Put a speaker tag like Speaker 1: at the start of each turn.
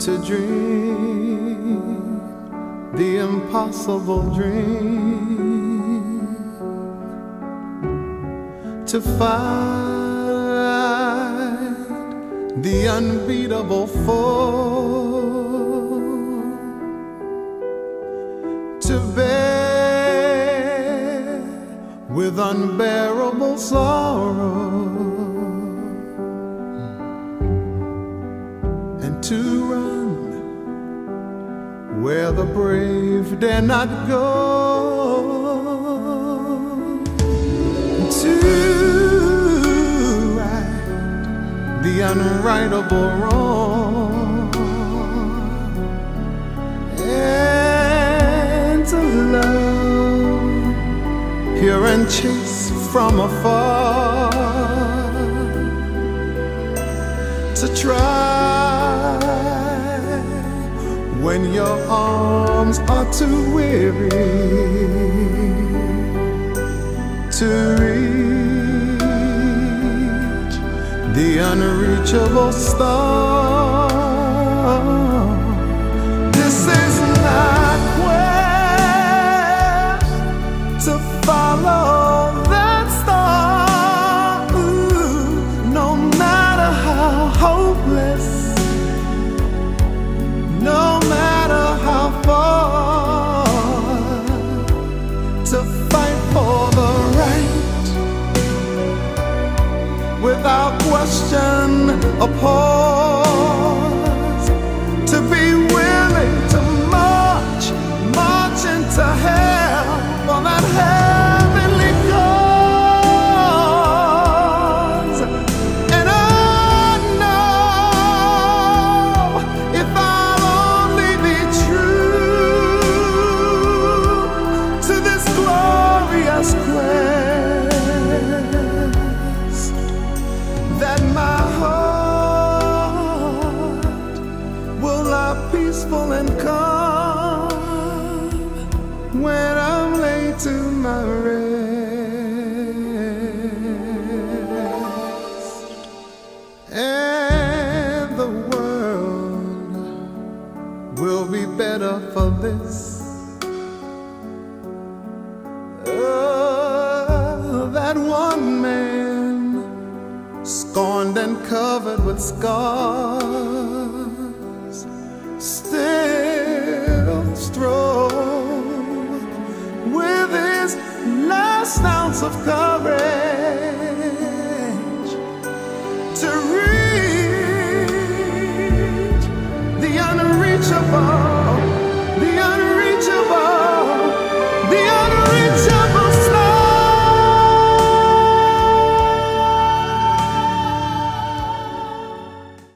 Speaker 1: to dream the impossible dream, to fight the unbeatable foe, to bear with unbearable sorrow, and to run where the brave dare not go, to right the unrightable wrong, and to love pure and chaste from afar, to try when your arms are too weary to reach the unreachable star. This is not where to follow that star. Ooh, no matter how hopeless, no matter how far, to fight for the right, without question or pause, to be willing to march into hell for that heavenly cause. And I know if I'll only be true to this glorious quest, that my heart will lie peaceful and calm when I'm laid to my rest. And the world will be better for this. That one man, scorned and covered with scars, still strove with his last ounce of courage to reach the unreachable.